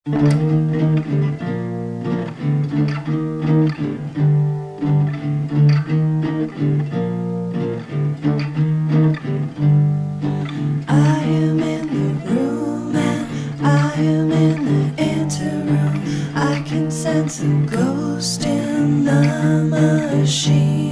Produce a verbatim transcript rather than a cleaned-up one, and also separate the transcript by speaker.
Speaker 1: I am in the room and I am in the interim. I can sense the ghost in the machine.